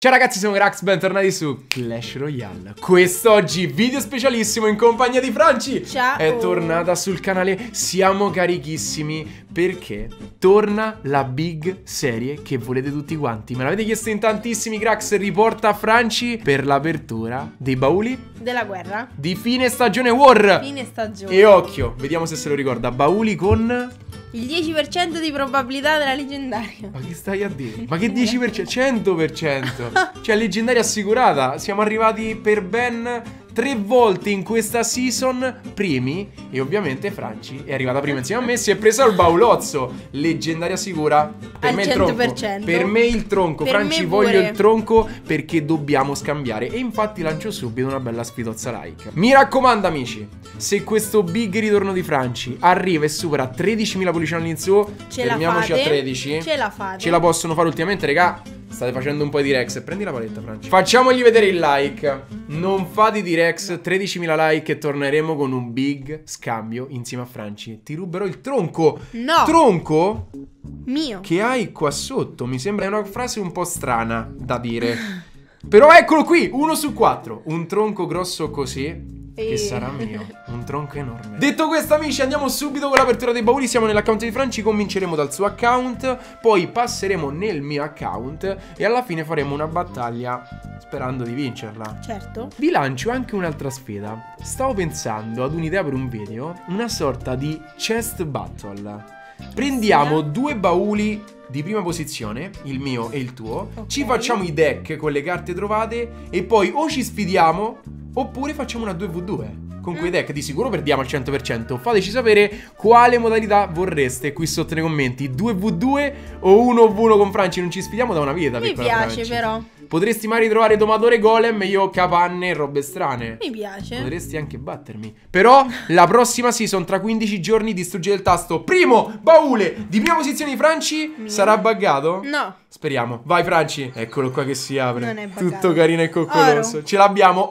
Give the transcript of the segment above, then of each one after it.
Ciao ragazzi, siamo Grax, bentornati su Clash Royale. Quest'oggi video specialissimo in compagnia di Franci. Ciao. È tornata sul canale, siamo carichissimi perché torna la big serie che volete tutti quanti. Me l'avete chiesto in tantissimi. Grax riporta Franci per l'apertura dei bauli della guerra di fine stagione War. fine stagione. E occhio, vediamo se se lo ricorda. Bauli con... il 10% di probabilità della leggendaria. Ma che stai a dire? Ma che 10%? 100%. Cioè leggendaria assicurata. Siamo arrivati per ben 3 volte in questa season primi. E ovviamente Franci è arrivata prima insieme a me. Si è presa il baulozzo. Leggendaria sicura. Per Al me il tronco. 100%. Per me il tronco. Per Franci, me voglio pure. il tronco perché dobbiamo scambiare. E infatti lancio subito una bella sfidozza like. Mi raccomando amici, se questo big ritorno di Franci arriva e supera 13.000 pollicine all'insù, fermiamoci a 13. Ce la fate. Ce la possono fare ultimamente, regà. State facendo un po' di Rex. Prendi la paletta, Franci. Facciamogli vedere il like. Non fate di Rex. 13.000 like e torneremo con un big scambio insieme a Franci. Ti ruberò il tronco. No. Tronco Mio. che hai qua sotto. Mi sembra una frase un po' strana da dire. Però eccolo qui, 1 su 4. Un tronco grosso così che sarà mio. Un tronco enorme. Detto questo amici, andiamo subito con l'apertura dei bauli. Siamo nell'account di Franci. Cominceremo dal suo account, poi passeremo nel mio account e alla fine faremo una battaglia sperando di vincerla. Certo. Vi lancio anche un'altra sfida. Stavo pensando ad un'idea per un video, una sorta di chest battle. Prendiamo 2 bauli di prima posizione, il mio e il tuo, Ok. ci facciamo i deck con le carte trovate e poi o ci sfidiamo oppure facciamo una 2v2. Con quei deck di sicuro perdiamo al 100%. Fateci sapere quale modalità vorreste qui sotto nei commenti. 2v2 o 1v1 con Franci. Non ci sfidiamo da una vita. Mi piccola piace Franci. però. Potresti mai ritrovare Domatore Golem e io capanne e robe strane. Mi piace. Potresti anche battermi. Però la prossima season tra 15 giorni distruggere il tasto primo baule di prima posizione di Franci. Sarà buggato? No. Speriamo. Vai Franci. Eccolo qua che si apre. Non è buggato. Tutto carino e coccoloso. Oro. Ce l'abbiamo.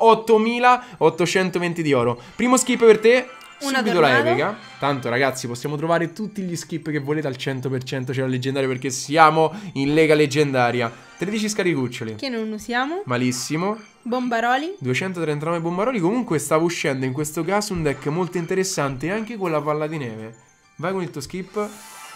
8.820 di oro. Primo skip per te. Una Subito la tornado. epica. Tanto ragazzi possiamo trovare tutti gli skip che volete al 100%. C'è la leggendaria perché siamo in lega leggendaria. 13 scaricuccioli. Che non usiamo. Malissimo. Bombaroli. 239 bombaroli. Comunque stava uscendo in questo caso un deck molto interessante anche con la palla di neve. Vai con il tuo skip.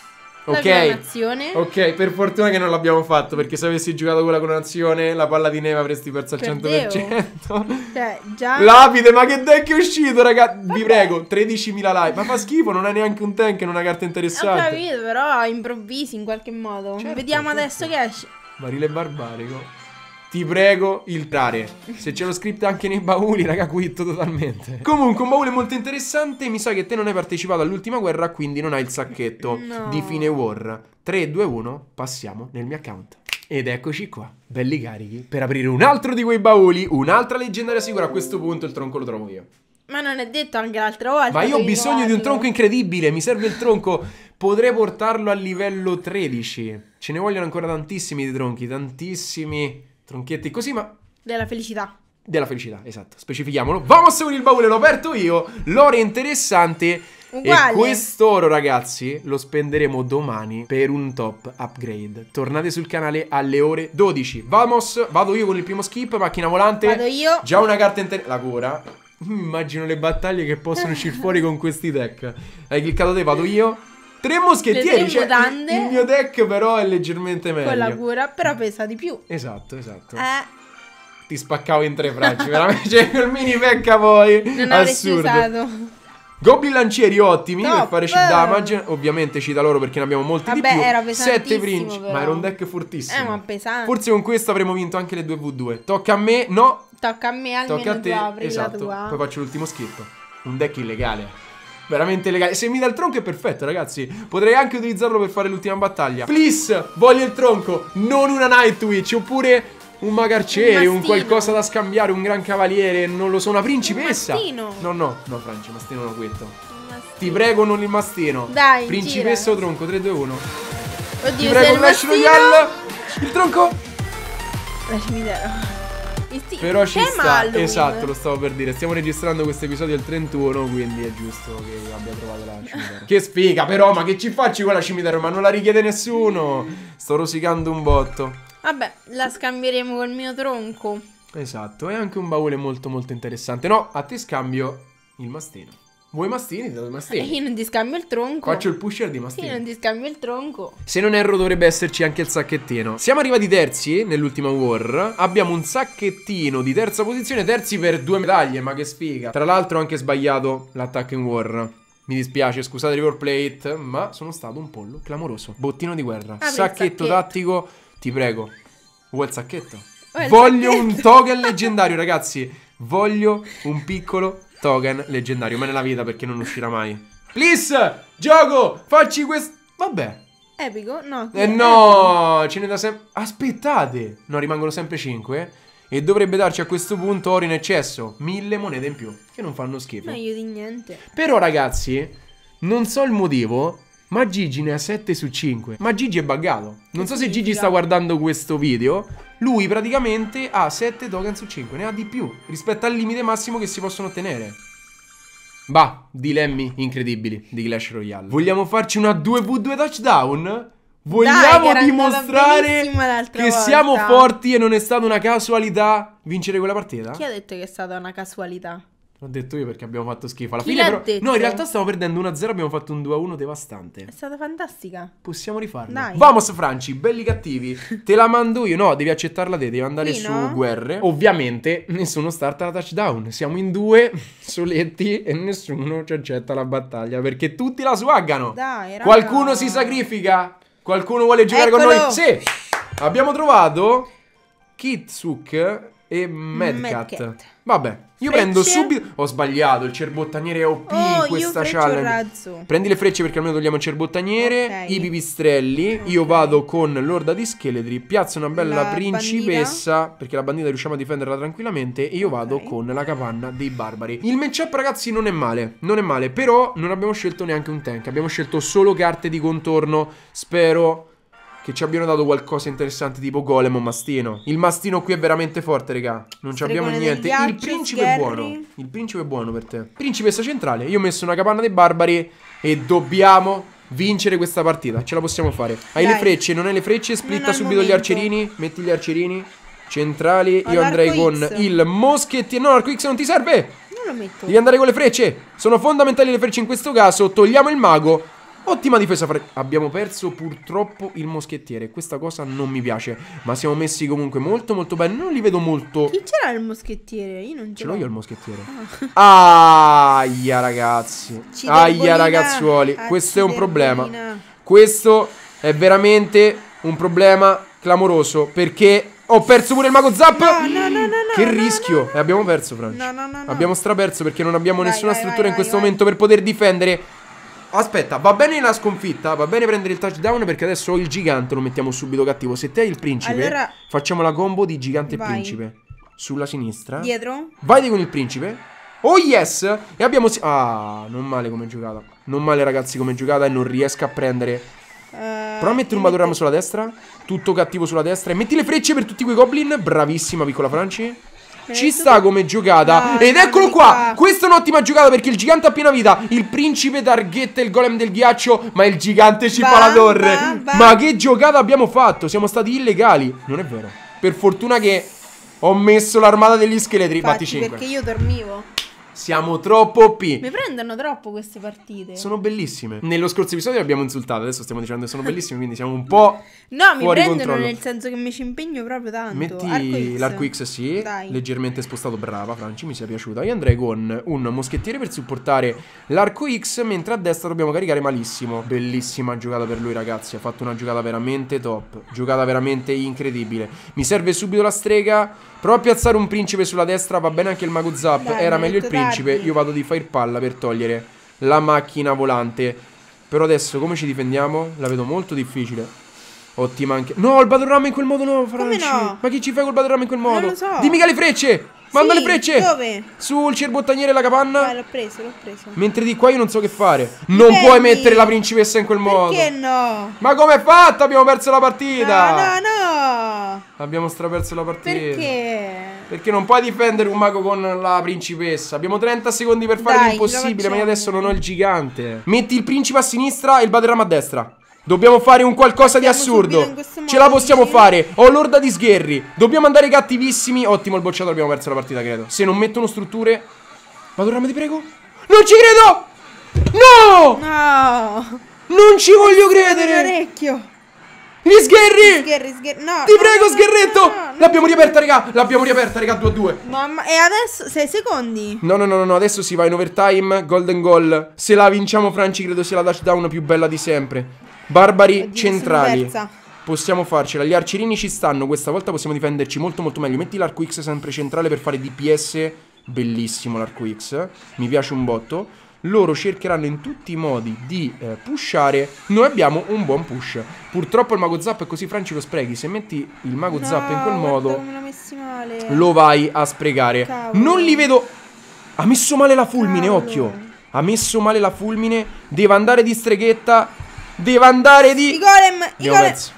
La Ok. clonazione. Ok, per fortuna che non l'abbiamo fatto, perché se avessi giocato con la clonazione la palla di neve avresti perso al Perdevo. 100%. Cioè, già. Lapide, ma che deck è uscito, ragazzi? Vi prego, 13.000 like. Ma fa schifo, non è neanche un tank, non è una carta Ho interessante. capito, però improvvisi in qualche modo. Certo, Vediamo certo. adesso che esce. Barile barbarico. Ti prego, il trare. Se c'è lo script anche nei bauli, raga, quitto totalmente. Comunque, un baule molto interessante. Mi sa che te non hai partecipato all'ultima guerra, quindi non hai il sacchetto No. di fine war. 3, 2, 1, passiamo nel mio account. Ed eccoci qua, belli carichi, per aprire un altro di quei bauli, un'altra leggendaria sicura. A questo punto il tronco lo trovo io. Ma non è detto anche l'altra volta. Ma io ho devi bisogno di un trovarlo. tronco incredibile, mi serve il tronco. Potrei portarlo a livello 13. Ce ne vogliono ancora tantissimi di tronchi, tantissimi tronchetti così, ma... Della felicità. Della felicità, esatto, specifichiamolo. Vamos con il baule, l'ho aperto io. L'oro è interessante. Uguale. E quest'oro, ragazzi, lo spenderemo domani per un top upgrade. Tornate sul canale alle ore 12. Vamos, vado io con il primo skip, macchina volante. Vado io. Già una carta la cura. Immagino le battaglie che possono uscire fuori con questi deck. Hai cliccato te, vado io. 3 moschettieri, Le tre mutande. il mio deck però è leggermente meglio. Con la cura, però pesa di più. Esatto, esatto. Eh, Ti spaccavo in 3 bracci, veramente. Cioè, quel mini pecca poi. non avresti Assurdo. usato. Goblin lancieri ottimi per Top. fare cheat damage. Ovviamente cita loro perché ne abbiamo molti di Vabbè, più. era 7 pesantissimo, principi. però. Ma era un deck fortissimo. Ma pesante. Forse con questo avremmo vinto anche le 2v2. Tocca a me. No. Tocca a me, almeno Tocca a tu te. apri Esatto. la tua. Poi faccio l'ultimo skip. Un deck illegale. Veramente illegale. Se mi dà il tronco è perfetto, ragazzi. Potrei anche utilizzarlo per fare l'ultima battaglia. Please, voglio il tronco. Non una Nightwitch. Oppure un Magarciere, un mastino. qualcosa da scambiare. Un gran cavaliere. Non lo so, una principessa. mastino. No, Franci, mastino non quetto. Mastino. Ti prego, non il mastino. Dai, Principessa gira. o tronco? 3, 2, 1. Oddio, Ti sei prego, il Clash mastino. Royale. Il tronco. La cimitero. Però ci Tema sta. Halloween. Esatto, lo stavo per dire. Stiamo registrando questo episodio il 31, quindi è giusto che abbia trovato la cimitero. Che sfiga, però, ma che ci facci con la cimitero? Ma non la richiede nessuno. Sto rosicando un botto. Vabbè, la scambieremo col mio tronco. Esatto, è anche un baule molto molto interessante. No, a te scambio il mastino. Vuoi mastini? Ti do i mastini. Io non ti scambio il tronco. Faccio il pusher di mastini. Io non ti scambio il tronco. Se non erro dovrebbe esserci anche il sacchettino. Siamo arrivati terzi nell'ultima war. Abbiamo un sacchettino di terza posizione. Terzi per 2 medaglie, ma che sfiga. Tra l'altro ho anche sbagliato l'attacco in war. Mi dispiace, scusate il plate, ma sono stato un pollo clamoroso. Bottino di guerra. Apri il Sacchetto sacchetto. tattico, ti prego. Vuoi il sacchetto? Il Voglio sacchetto. un token leggendario, ragazzi. Voglio un piccolo token leggendario, ma nella vita perché non uscirà mai. Please, gioco, facci questo. Vabbè. Epico? No. No, ce ne da sempre. Aspettate. No, rimangono sempre 5. E dovrebbe darci a questo punto oro in eccesso. 1000 monete in più, che non fanno schifo. Meglio di niente. Però ragazzi, non so il motivo, ma Gigi ne ha 7 su 5. Ma Gigi è buggato. Non so se Gigi sta guardando questo video. Lui praticamente ha 7 token su 5. Ne ha di più rispetto al limite massimo che si possono ottenere. Bah, dilemmi incredibili di Clash Royale. Vogliamo farci una 2v2 touchdown? Vogliamo Dai, dimostrare l'altra che volta. siamo forti e non è stata una casualità vincere quella partita? Chi ha detto che è stata una casualità? L'ho detto io perché abbiamo fatto schifo. Alla Chi fine l'ha però detto? no, in realtà stavo perdendo 1-0, abbiamo fatto un 2-1 devastante. È stata fantastica. Possiamo rifarlo. Dai. Vamos Franci, belli cattivi. Te la mando io. No, devi accettarla te, devi andare Sì, su no? guerre. Ovviamente nessuno starta la touchdown. Siamo in 2 soletti e nessuno ci accetta la battaglia perché tutti la swaggano. Dai, raga. Qualcuno si sacrifica? Qualcuno vuole giocare con Eccolo. noi? Sì. Abbiamo trovato Kitsuk e Madcat. Madcat. Vabbè, io Frecce? prendo subito. Ho sbagliato, il cerbottaniere è OP in questa io challenge. razzo. Prendi le frecce perché almeno togliamo il cerbottaniere. Ok. I pipistrelli. Io vado con l'orda di scheletri. Piazzo una bella La principessa perché la bandita riusciamo a difenderla tranquillamente. E io vado con la capanna dei barbari. Il matchup ragazzi non è male. Non è male. Però non abbiamo scelto neanche un tank. Abbiamo scelto solo carte di contorno. Spero che ci abbiano dato qualcosa interessante tipo golem o mastino. Il mastino qui è veramente forte, raga. Non ci abbiamo Stregone del niente. ghiaccio, Il principe è Sgherri. buono. Il principe è buono per te. Principessa centrale. Io ho messo una capanna dei barbari e dobbiamo vincere questa partita. Ce la possiamo fare. Hai Dai. le frecce, non hai le frecce? Splitta Non al subito gli momento. arcerini. Metti gli arcerini centrali. Ho Io andrei l'arco con X. il moschettiere. No, l'arco X non ti serve. Non lo metto. Devi andare con le frecce. Sono fondamentali le frecce in questo caso. Togliamo il mago. Ottima difesa. Abbiamo perso purtroppo il moschettiere. Questa cosa non mi piace. Ma siamo messi comunque molto molto bene. Non li vedo molto. Chi c'era il moschettiere? Io non ce Ce l'ho. l'ho io il moschettiere. Aia ragazzi. Aia ragazzuoli. Questo è un problema. Questo è veramente un problema clamoroso. Perché ho perso pure il mago Zap. No. Che rischio. E abbiamo perso, Franci. No. Abbiamo straperso perché non abbiamo Vai, nessuna vai, struttura vai, in questo vai. momento per poter difendere. Aspetta, va bene la sconfitta, va bene prendere il touchdown perché adesso ho il gigante, lo mettiamo subito cattivo. Se te hai il principe, Allora, facciamo la combo di gigante e vai. principe. Sulla sinistra. Dietro? Vai con il principe. Oh yes! E abbiamo... Ah, non male come giocata. Non male ragazzi come giocata e non riesco a prendere... Prova a mettere un Badoram sulla destra. Tutto cattivo sulla destra. E metti le frecce per tutti quei goblin. Bravissima piccola Franci. Ci sta come giocata. No, ed no, eccolo di qua. qua. Questa è un'ottima giocata perché il gigante ha piena vita. Il principe targhetta il golem del ghiaccio. Ma il gigante ci fa la torre. va. Ma che giocata abbiamo fatto? Siamo stati illegali. Non è vero. Per fortuna che ho messo l'armata degli scheletri. Batti 5. Perché io dormivo. Siamo troppo OP. Mi prendono troppo queste partite. Sono bellissime. Nello scorso episodio abbiamo insultato. Adesso stiamo dicendo che sono bellissime. Quindi siamo un po'... No, mi fuori prendono controllo. nel senso che mi ci impegno proprio tanto. Metti l'arco X, sì. Dai. Leggermente spostato, brava Franci, mi sia piaciuta. Io andrei con un moschettiere per supportare l'arco X, mentre a destra dobbiamo caricare malissimo. Bellissima giocata per lui ragazzi. Ha fatto una giocata veramente top. Giocata veramente incredibile. Mi serve subito la strega. Prova a piazzare un principe sulla destra. Va bene anche il mago Zap. Dai, Era mi meglio il metto principe. tardi. Io vado di Firepalla per togliere la macchina volante. Però adesso come ci difendiamo? La vedo molto difficile. Ottima anche. No, il Badoram in quel modo no, Franci. no? Ma chi ci fai col Badoram in quel modo? Non lo so. Dimmi che ha le frecce. Manda Sì, le frecce. dove? Sul cerbottaniere e la capanna. Vai, l'ho preso. Mentre di qua io non so che fare. Non Prendi. puoi mettere la principessa in quel modo. Perché no? Ma com'è fatta? Abbiamo perso la partita. No. Abbiamo straperso la partita. Perché? Perché non puoi difendere un mago con la principessa. Abbiamo 30 secondi per fare Dai, l'impossibile. ce la Ma io adesso facciamo. non ho il gigante. Metti il principe a sinistra e il Badoram a destra. Dobbiamo fare un qualcosa di Partiamo subito assurdo. in questo Ce la modo, possiamo dici? fare. Ho l'orda di sgherri. Dobbiamo andare cattivissimi. Ottimo il bocciato, abbiamo perso la partita, credo. Se non mettono strutture. Madonna, ti prego. Non ci credo. No! No. Non ci voglio Un credere. orecchio. Gli sgherri. Sgherri. No. Ti prego, sgherretto. no. L'abbiamo riaperta, raga. L'abbiamo riaperta, raga, 2-2. Mamma, e adesso 6 secondi. No, adesso si va in overtime, golden goal. Se la vinciamo, Franci, credo sia la touchdown più bella di sempre. Barbari Oddio, centrali. sono persa. Possiamo farcela, gli arcerini ci stanno. Questa volta possiamo difenderci molto meglio. Metti l'arco X sempre centrale per fare DPS. Bellissimo l'arco X. Mi piace un botto. Loro cercheranno in tutti i modi di pushare. Noi abbiamo un buon push. Purtroppo il mago zap è così, Franci, lo sprechi. Se metti il mago zap in quel modo come l'ho messi male. lo vai a sprecare. Cavolo. Non li vedo. Ha messo male la fulmine, Cavolo. occhio. Ha messo male la fulmine. Deve andare di streghetta. Deve andare di... I golem. Abbiamo perso.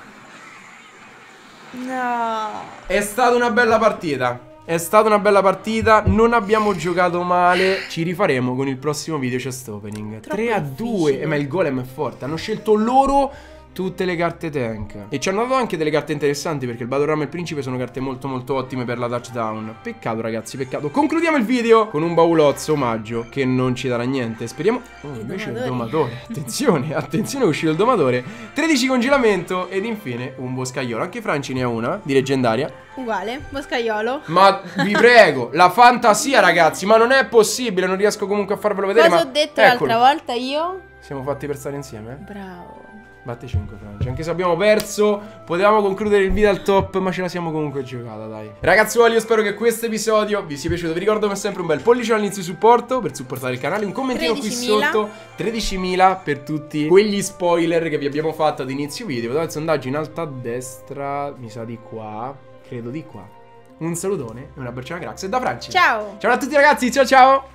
No. È stata una bella partita. È stata una bella partita. Non abbiamo giocato male. Ci rifaremo con il prossimo video chest opening. Troppo 3-2. difficile. Ma il golem è forte. Hanno scelto loro tutte le carte tank. E ci hanno dato anche delle carte interessanti, perché il Battle Ram e il Principe sono carte molto ottime per la touchdown. Peccato, ragazzi, peccato. Concludiamo il video con un baulozzo omaggio che non ci darà niente. Speriamo. Oh, invece il domatore. Attenzione, attenzione, è uscito il domatore. 13 congelamento ed infine un boscaiolo. Anche Franci ne ha una di leggendaria. Uguale, boscaiolo. Ma vi prego, la fantasia, ragazzi. Ma non è possibile, non riesco comunque a farvelo vedere. Cosa ma ho detto eccolo. l'altra volta io? Siamo fatti per stare insieme, eh? Bravo. Batte 5 Francia. Anche se abbiamo perso, potevamo concludere il video al top, ma ce la siamo comunque giocata, dai. Ragazzuoli, io spero che questo episodio vi sia piaciuto. Vi ricordo come sempre un bel pollice all'inizio di supporto per supportare il canale, un commentino qui 13.000. sotto. 13.000 per tutti quegli spoiler che vi abbiamo fatto ad inizio video. Vedete il sondaggio in alto a destra, mi sa di qua, credo di qua. Un salutone e una baciona grazie da Franci. Ciao. Ciao a tutti ragazzi, ciao ciao.